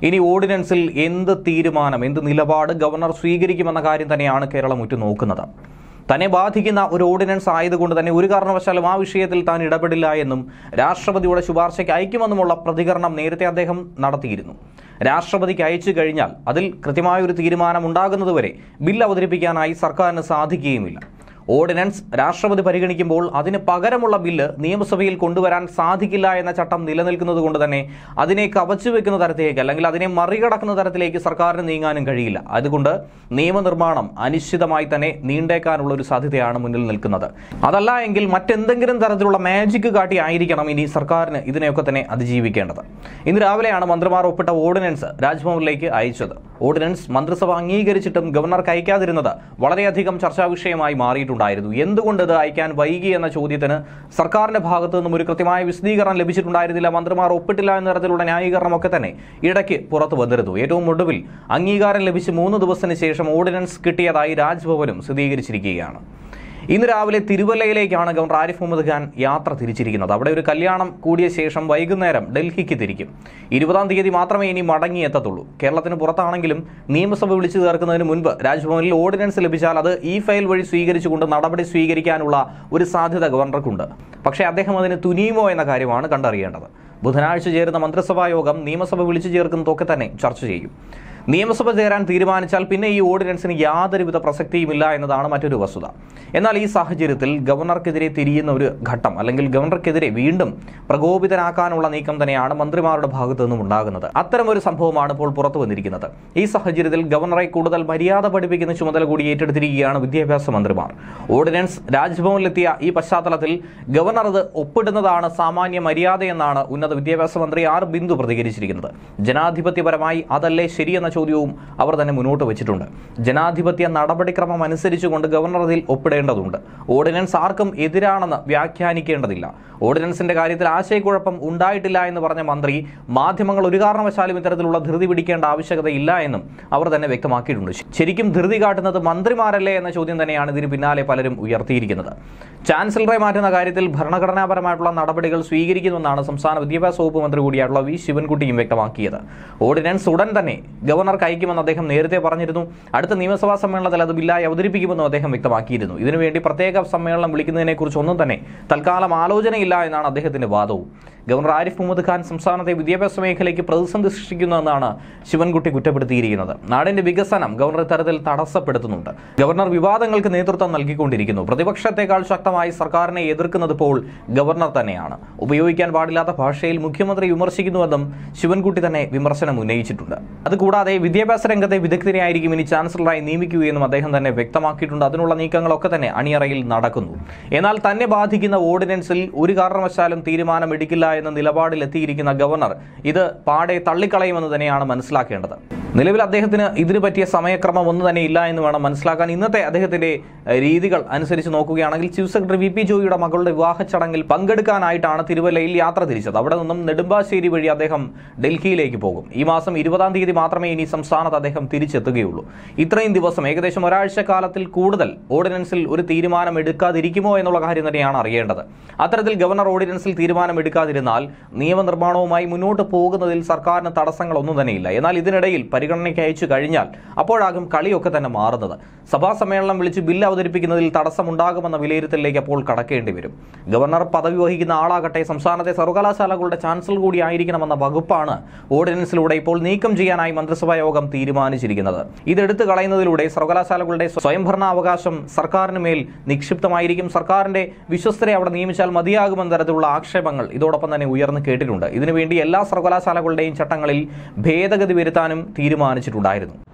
ഇനി ഓർഡിനൻസിൽ എന്ത് തീരുമാനം, എന്ത് നിലപാട് ഗവർണർ സ്വീകരിക്കുമെന്ന കാര്യം തന്നെയാണ് കേരളം ഉറ്റുനോക്കുന്നത്. തന്നെ ബാധിക്കുന്ന ഒരു ഓർഡിനൻസ് ആയതുകൊണ്ട് തന്നെ ഒരു കാരണവശാലും ആ വിഷയത്തിൽ താൻ ഇടപെടില്ല എന്നും രാഷ്ട്രപതിയുടെ ശുപാർശയ്ക്ക് അയക്കുമെന്നുമുള്ള പ്രതികരണം നേരത്തെ അദ്ദേഹം നടത്തിയിരുന്നു. രാഷ്ട്രപതിക്ക് അയച്ചു കഴിഞ്ഞാൽ അതിൽ കൃത്യമായൊരു തീരുമാനം ഉണ്ടാകുന്നതുവരെ ബിൽ അവതരിപ്പിക്കാനായി സർക്കാരിന് സാധിക്കുകയുമില്ല. ഓർഡിനൻസ് രാഷ്ട്രപതി പരിഗണിക്കുമ്പോൾ അതിന് പകരമുള്ള ബില്ല് നിയമസഭയിൽ കൊണ്ടുവരാൻ സാധിക്കില്ല എന്ന ചട്ടം നിലനിൽക്കുന്നത് കൊണ്ട് തന്നെ അതിനെ കവച്ചുവെക്കുന്ന തരത്തിലേക്ക് അല്ലെങ്കിൽ അതിനെ മറികടക്കുന്ന തരത്തിലേക്ക് സർക്കാരിന് നീങ്ങാനും കഴിയില്ല. അതുകൊണ്ട് നിയമനിർമ്മാണം അനിശ്ചിതമായി തന്നെ നീണ്ടേക്കാനുള്ള ഒരു സാധ്യതയാണ് മുന്നിൽ നിൽക്കുന്നത്. അതല്ല എങ്കിൽ മറ്റെന്തെങ്കിലും തരത്തിലുള്ള മാജിക് കാട്ടി ആയിരിക്കണം ഇനി സർക്കാരിന് ഇതിനെയൊക്കെ തന്നെ അതിജീവിക്കേണ്ടത്. ഇന്ന് രാവിലെയാണ് മന്ത്രിമാർ ഒപ്പിട്ട ഓർഡിനൻസ് രാജ്ഭവനിലേക്ക് അയച്ചത്. ഓർഡിനൻസ് മന്ത്രിസഭ അംഗീകരിച്ചിട്ടും ഗവർണർക്ക് അയക്കാതിരുന്നത് വളരെയധികം ചർച്ചാ വിഷയമായി മാറിയിട്ടുണ്ട്. എന്തുകൊണ്ട് ഇത് അയക്കാൻ വൈകി എന്ന ചോദ്യത്തിന് സർക്കാരിന്റെ ഭാഗത്തു നിന്നും ഒരു കൃത്യമായ വിശദീകരണം ലഭിച്ചിട്ടുണ്ടായിരുന്നില്ല. മന്ത്രിമാർ ഒപ്പിട്ടില്ല എന്ന തരത്തിലുള്ള ന്യായീകരണമൊക്കെ തന്നെ ഇടയ്ക്ക് പുറത്തു വന്നിരുന്നു. ഏറ്റവും ഒടുവിൽ അംഗീകാരം ലഭിച്ച് 3 ദിവസത്തിന് ശേഷം ഓർഡിനൻസ് കിട്ടിയതായി രാജ്ഭവനും സ്ഥിരീകരിച്ചിരിക്കുകയാണ്. ഇന്ന് രാവിലെ തിരുവല്ലയിലേക്കാണ് ഗവർണർ ആരിഫ് മുഹമ്മദ് ഖാൻ യാത്ര തിരിച്ചിരിക്കുന്നത്. അവിടെ ഒരു കല്യാണം കൂടിയ ശേഷം വൈകുന്നേരം ഡൽഹിക്ക് തിരിക്കും. 20-ാം തീയതി മാത്രമേ ഇനി മടങ്ങിയെത്തത്തുള്ളൂ. കേരളത്തിന് പുറത്താണെങ്കിലും നിയമസഭ വിളിച്ചു ചേർക്കുന്നതിന് മുൻപ് രാജ്ഭവനിൽ ഓർഡിനൻസ് ലഭിച്ചാൽ അത് ഈ ഫയൽ വഴി സ്വീകരിച്ചുകൊണ്ട് നടപടി സ്വീകരിക്കാനുള്ള ഒരു സാധ്യത ഗവർണർക്കുണ്ട്. പക്ഷേ അദ്ദേഹം അതിന് തുനിയുമോ എന്ന കാര്യമാണ് കണ്ടറിയേണ്ടത്. ബുധനാഴ്ച ചേരുന്ന മന്ത്രിസഭാ യോഗം നിയമസഭ വിളിച്ചു ചേർക്കുന്നതൊക്കെ തന്നെ ചർച്ച ചെയ്യും. നിയമസഭ ചേരാൻ തീരുമാനിച്ചാൽ പിന്നെ ഈ ഓർഡിനൻസിന് യാതൊരുവിധ പ്രസക്തിയുമില്ല എന്നതാണ് മറ്റൊരു വസ്തുത. എന്നാൽ ഈ സാഹചര്യത്തിൽ ഗവർണർക്കെതിരെ തിരിയുന്ന ഒരു ഘട്ടം അല്ലെങ്കിൽ ഗവർണർക്കെതിരെ വീണ്ടും പ്രകോപിതനാക്കാനുള്ള നീക്കം തന്നെയാണ് മന്ത്രിമാരുടെ ഭാഗത്തു നിന്നും ഉണ്ടാകുന്നത്. അത്തരമൊരു സംഭവമാണ് ഇപ്പോൾ പുറത്തു വന്നിരിക്കുന്നത്. ഈ സാഹചര്യത്തിൽ ഗവർണറെ കൂടുതൽ മര്യാദ പഠിപ്പിക്കുന്ന ചുമതല കൂടി ഏറ്റെടുത്തിരിക്കുകയാണ് വിദ്യാഭ്യാസ മന്ത്രിമാർ. ഓർഡിനൻസ് രാജ്ഭവനിലെത്തിയ ഈ പശ്ചാത്തലത്തിൽ ഗവർണർ അത് ഒപ്പിടുന്നതാണ് സാമാന്യ മര്യാദയെന്നാണ് ഉന്നത വിദ്യാഭ്യാസ മന്ത്രി ആർ ബിന്ദു പ്രതികരിച്ചിരിക്കുന്നത്. ജനാധിപത്യപരമായി അതല്ലേ ശരിയെന്ന ചോദ്യവും അവർ തന്നെ മുന്നോട്ട് വെച്ചിട്ടുണ്ട്. ജനാധിപത്യ നടപടിക്രമം അനുസരിച്ചുകൊണ്ട് ഗവർണർ അതിൽ ഒപ്പിടേണ്ടതുണ്ട്. ഓർഡിനൻസ് ആർക്കും എതിരാണെന്ന് വ്യാഖ്യാനിക്കേണ്ടതില്ല. ഓർഡിനൻസിന്റെ കാര്യത്തിൽ ആശയക്കുഴപ്പം ഉണ്ടായിട്ടില്ല എന്ന് പറഞ്ഞ മന്ത്രി മാധ്യമങ്ങൾ ഒരു കാരണവശാലും ഇത്തരത്തിലുള്ള ധൃതി പിടിക്കേണ്ട ആവശ്യകതയില്ല എന്നും അവർ തന്നെ വ്യക്തമാക്കിയിട്ടുണ്ട്. ശരിക്കും ധൃതി കാട്ടുന്നത് മന്ത്രിമാരല്ലേ എന്ന ചോദ്യം തന്നെയാണ് ഇതിന് പിന്നാലെ പലരും ഉയർത്തിയിരിക്കുന്നത്. ചാൻസലറെ മാറ്റുന്ന കാര്യത്തിൽ ഭരണഘടനാപരമായിട്ടുള്ള നടപടികൾ സ്വീകരിക്കുമെന്നാണ് സംസ്ഥാന വിദ്യാഭ്യാസ വകുപ്പ് മന്ത്രി കൂടിയായിട്ടുള്ള വി ശിവൻകുട്ടിയും വ്യക്തമാക്കിയത്. ഓർഡിനൻസ് ഉടൻ തന്നെ ഗവർണർക്ക് അയക്കുമെന്ന് അദ്ദേഹം നേരത്തെ പറഞ്ഞിരുന്നു. അടുത്ത നിയമസഭാ സമ്മേളനത്തിൽ അത് ബില്ലായി അവതരിപ്പിക്കുമെന്നും അദ്ദേഹം വ്യക്തമാക്കിയിരുന്നു. ഇതിനുവേണ്ടി പ്രത്യേക സമ്മേളനം വിളിക്കുന്നതിനെക്കുറിച്ച് ഒന്നും തന്നെ തൽക്കാലം ആലോചനയില്ല എന്നാണ് അദ്ദേഹത്തിന്റെ വാദവും. ഗവർണർ ആരിഫ് മുഹമ്മദ് ഖാൻ സംസ്ഥാനത്തെ വിദ്യാഭ്യാസ മേഖലയ്ക്ക് പ്രതിസന്ധി സൃഷ്ടിക്കുന്നുവെന്നാണ് ശിവൻകുട്ടി കുറ്റപ്പെടുത്തിയിരിക്കുന്നത്. നാടിന്റെ വികസനം ഗവർണർ തരത്തിൽ തടസ്സപ്പെടുത്തുന്നുണ്ട്. ഗവർണർ വിവാദങ്ങൾക്ക് നേതൃത്വം നൽകിക്കൊണ്ടിരിക്കുന്നു. പ്രതിപക്ഷത്തെക്കാൾ ശക്തമായി സർക്കാരിനെ എതിർക്കുന്നത് ഇപ്പോൾ ഗവർണർ തന്നെയാണ്. ഉപയോഗിക്കാൻ പാടില്ലാത്ത ഭാഷയിൽ മുഖ്യമന്ത്രി വിമർശിക്കുന്നുവെന്നും ശിവൻകുട്ടി തന്നെ വിമർശനം ഉന്നയിച്ചിട്ടുണ്ട്. അതുകൂടാതെ വിദ്യാഭ്യാസ രംഗത്തെ വിദഗ്ധനെയായിരിക്കും ഇനി ചാൻസലറായി നിയമിക്കുകയെന്നും അദ്ദേഹം തന്നെ വ്യക്തമാക്കിയിട്ടുണ്ട്. അതിനുള്ള നീക്കങ്ങളൊക്കെ തന്നെ അണിയറയിൽ നടക്കുന്നു. എന്നാൽ തന്നെ ബാധിക്കുന്ന ഓർഡിനൻസിൽ ഒരു കാരണവശാലും തീരുമാനമെടുക്കില്ല എന്ന നിലപാടിലെത്തിയിരിക്കുന്ന ഗവർണർ ഇത് പാടെ തള്ളിക്കളയുമെന്ന് തന്നെയാണ് മനസ്സിലാക്കേണ്ടത്. നിലവിൽ അദ്ദേഹത്തിന് ഇതിനു പറ്റിയ സമയക്രമം ഒന്നും തന്നെ ഇല്ല എന്ന് വേണം മനസ്സിലാക്കാൻ. ഇന്നത്തെ അദ്ദേഹത്തിന്റെ രീതികൾ അനുസരിച്ച് നോക്കുകയാണെങ്കിൽ ചീഫ് സെക്രട്ടറി വി പി ജോയിയുടെ മകളുടെ വിവാഹ ചടങ്ങിൽ പങ്കെടുക്കാനായിട്ടാണ് തിരുവല്ലയിൽ യാത്ര തിരിച്ചത്. അവിടെ നിന്നും നെടുമ്പാശ്ശേരി വഴി അദ്ദേഹം ഡൽഹിയിലേക്ക് പോകും. ഈ മാസം 20-ാം തീയതി മാത്രമേ ഇനി സംസ്ഥാനത്ത് അദ്ദേഹം തിരിച്ചെത്തുകയുള്ളൂ. ഇത്രയും ദിവസം ഏകദേശം ഒരാഴ്ച കാലത്തിൽ കൂടുതൽ ഓർഡിനൻസിൽ ഒരു തീരുമാനം എടുക്കാതിരിക്കുമോ എന്നുള്ള കാര്യം തന്നെയാണ് അറിയേണ്ടത്. അത്തരത്തിൽ ഗവർണർ ഓർഡിനൻസിൽ തീരുമാനം എടുക്കാതിരുന്നാൽ നിയമനിർമ്മാണവുമായി മുന്നോട്ട് പോകുന്നതിൽ സർക്കാരിന് തടസ്സങ്ങളൊന്നും തന്നെയില്ല. എന്നാൽ ഇതിനിടയിൽ പരിഗണനയ്ക്ക് അയച്ചു കഴിഞ്ഞാൽ അപ്പോഴാകും കളിയൊക്കെ തന്നെ മാറുന്നത്. സഭാ സമ്മേളനം വിളിച്ച് ബില്ല് അവതരിപ്പിക്കുന്നതിൽ തടസ്സമുണ്ടാകുമെന്ന വിലയിരുത്തലിലേക്ക് അപ്പോൾ കടക്കേണ്ടി വരും. ഗവർണർ പദവി വഹിക്കുന്ന ആളാകട്ടെ സംസ്ഥാനത്തെ സർവകലാശാലകളുടെ ചാൻസലർ കൂടി ആയിരിക്കണമെന്ന വകുപ്പാണ് ഓർഡിനൻസിലൂടെ ഇപ്പോൾ നീക്കം ചെയ്യാനായി മന്ത്രിസഭാ യോഗം തീരുമാനിച്ചിരിക്കുന്നത്. ഇതെടുത്തു കളയുന്നതിലൂടെ സർവകലാശാലകളുടെ സ്വയംഭരണാവകാശം സർക്കാരിന് മേൽ നിക്ഷിപ്തമായിരിക്കും. സർക്കാരിന്റെ വിശ്വസ്തരെ അവിടെ നിയമിച്ചാൽ മതിയാകുമെന്ന തരത്തിലുള്ള ആക്ഷേപങ്ങൾ ഇതോടൊപ്പം തന്നെ ഉയർന്നു കേട്ടിട്ടുണ്ട്. ഇതിനുവേണ്ടി എല്ലാ സർവകലാശാലകളുടെയും ചട്ടങ്ങളിൽ ഭേദഗതി വരുത്താനും തീരുമാനിച്ചിട്ടുണ്ടായിരുന്നു.